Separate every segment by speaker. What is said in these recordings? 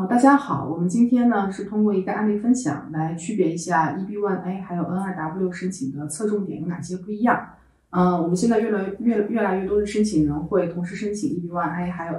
Speaker 1: 大家好，我们今天呢是通过一个案例分享来区别一下 EB-1A 还有 NIW 申请的侧重点有哪些不一样。我们现在越来越多的申请人会同时申请 EB-1A 还有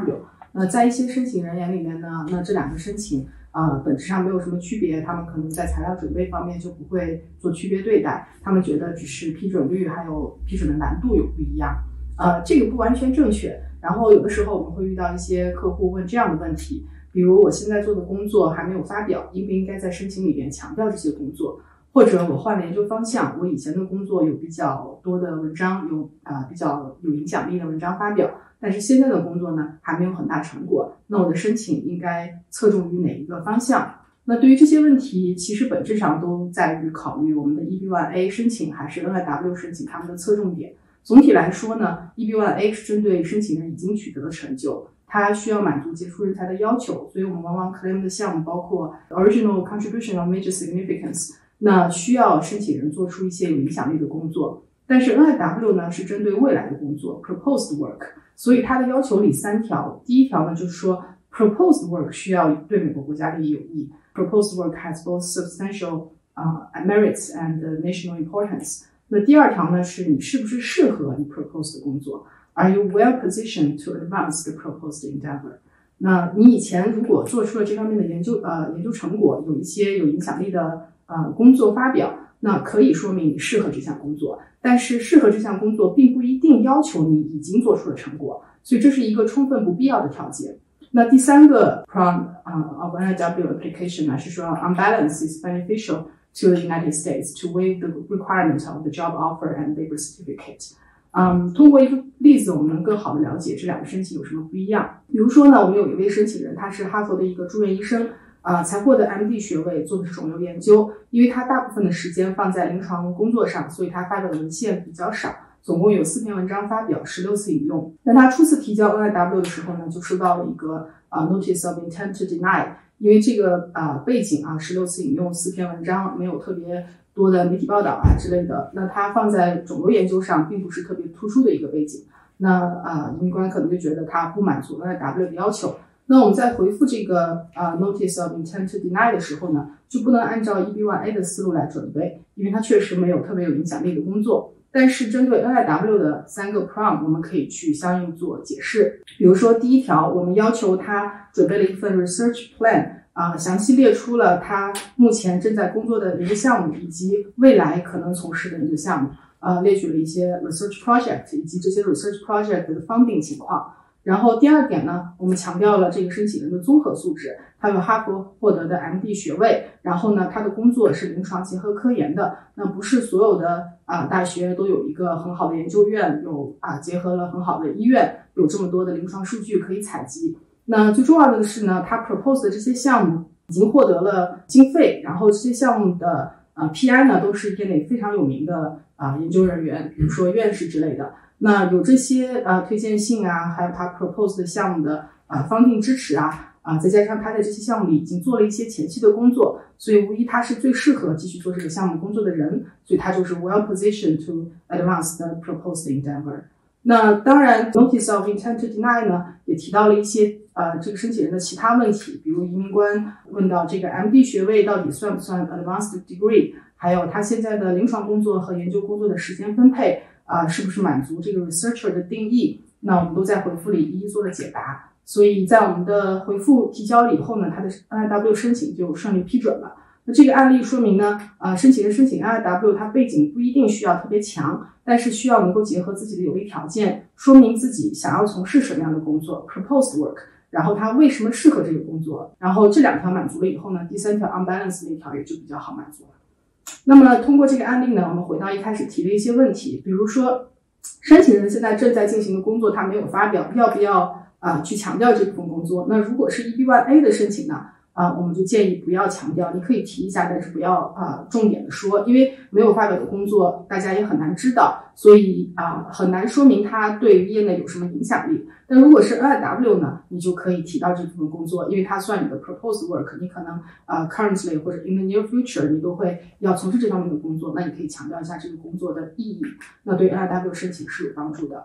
Speaker 1: NIW。在一些申请人眼里面呢，那这两个申请本质上没有什么区别，他们可能在材料准备方面就不会做区别对待，他们觉得只是批准率还有批准的难度有不一样。这个不完全正确。然后有的时候我们会遇到一些客户问这样的问题，比如我现在做的工作还没有发表，应不应该在申请里面强调这些工作？或者我换了研究方向，我以前的工作有比较多的文章，有比较有影响力的文章发表，但是现在的工作呢还没有很大成果，那我的申请应该侧重于哪一个方向？那对于这些问题，其实本质上都在于考虑我们的 EB-1A 申请还是 NIW 申请他们的侧重点。总体来说呢 ，EB-1A 是针对申请人已经取得的成就，它需要满足杰出人才的要求，所以我们往往 claim 的项目包括 original contribution of major significance， 那需要申请人做出一些有影响力的工作。但是 NIW 呢是针对未来的工作 proposed work， 所以它的要求里3条，第一条呢就是说 proposed work 需要对美国国家利益有益， proposed work has both substantial merits and national importance。那第二条呢是你是不是适合你 proposed 的工作 ，Are you well positioned to advance the proposed endeavor？ 那你以前如果做出了这方面的研究成果，有一些有影响力的工作发表，那可以说明你适合这项工作。但是适合这项工作并不一定要求你已经做出了成果，所以这是一个充分不必要的条件。那第3个 prong of NIW application 呢是说 on balance is beneficial to the United States to waive the requirement of the job offer and labor certificate。通过一个例子，我们能更好的了解这两个申请有什么不一样。比如说呢，我们有一位申请人，他是哈佛的一个住院医生，才获得 MD 学位，做的是肿瘤研究。因为他大部分的时间放在临床工作上，所以他发表的文献比较少，总共有4篇文章发表，16次引用。但他初次提交 NIW 的时候呢，就收到了一个notice of intent to deny。因为这个背景16次引用4篇文章，没有特别多的媒体报道之类的，那它放在肿瘤研究上并不是特别突出的一个背景，那移民官可能就觉得它不满足 NIW 的要求。那我们在回复这个notice of intent to deny 的时候呢，就不能按照 EB-1A 的思路来准备，因为它确实没有特别有影响力的工作。但是针对 NIW 的3个 prong， 我们可以去相应做解释。比如说第一条，我们要求他准备了一份 research plan， 详细列出了他目前正在工作的研究项目以及未来可能从事的研究项目，列举了一些 research project 以及这些 research project 的 funding 情况。然后第二点呢，我们强调了这个申请人的综合素质，他有哈佛获得的 MD 学位，然后呢，他的工作是临床结合科研的，那不是所有的大学都有一个很好的研究院，有结合了很好的医院，有这么多的临床数据可以采集。那最重要的是呢，他 propose 的这些项目已经获得了经费，然后这些项目的PI 呢都是业内非常有名的研究人员，比如说院士之类的。那有这些推荐信还有他 propose 的项目的funding支持再加上他在这些项目里已经做了一些前期的工作，所以无疑他是最适合继续做这个项目工作的人，所以他就是 well positioned to advance the proposed endeavor。那当然 notice of intent to deny 呢也提到了一些这个申请人的其他问题，比如移民官问到这个 MD 学位到底算不算 advanced degree， 还有他现在的临床工作和研究工作的时间分配是不是满足这个 researcher 的定义，那我们都在回复里一一做了解答。所以在我们的回复提交了以后呢，他的 NIW 申请就顺利批准了。那这个案例说明呢，申请人申请 NIW 他背景不一定需要特别强，但是需要能够结合自己的有利条件，说明自己想要从事什么样的工作 proposed work， 然后他为什么适合这个工作，然后这2条满足了以后呢，第3条 unbalance 那条也就比较好满足了。那么通过这个案例呢，我们回到一开始提的一些问题，比如说申请人现在正在进行的工作他没有发表，要不要去强调这部分工作？那如果是 EB-1A 的申请呢，我们就建议不要强调，你可以提一下，但是不要重点的说，因为没有发表的工作大家也很难知道，所以很难说明它对于业内有什么影响力。但如果是 NIW 呢，你就可以提到这部分工作，因为它算你的 proposed work， 你可能currently 或者 in the near future 你都会要从事这方面的工作，那你可以强调一下这个工作的意义，那对 NIW 申请是有帮助的。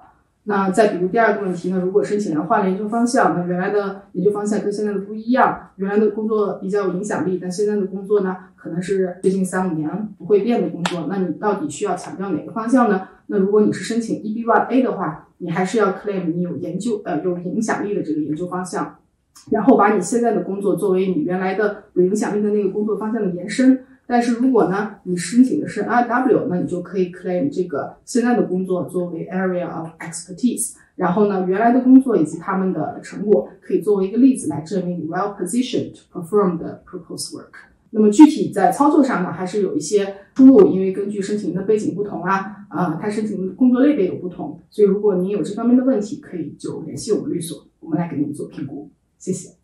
Speaker 1: 那再比如第二个问题呢，如果申请人换了研究方向，那原来的研究方向跟现在的不一样，原来的工作比较有影响力，但现在的工作呢，可能是最近3-5年不会变的工作，那你到底需要强调哪个方向呢？那如果你是申请 EB-1A 的话，你还是要 claim 你有有影响力的这个研究方向，然后把你现在的工作作为你原来的有影响力的那个工作方向的延伸。但是如果呢，你申请的是 NIW， 那你就可以 claim 这个现在的工作作为 area of expertise， 然后呢，原来的工作以及他们的成果可以作为一个例子来证明你 well positioned to perform the proposed work。那么具体在操作上呢，还是有一些出入，因为根据申请人的背景不同他申请的工作类别有不同，所以如果您有这方面的问题，可以就联系我们律所，我们来给您做评估。谢谢。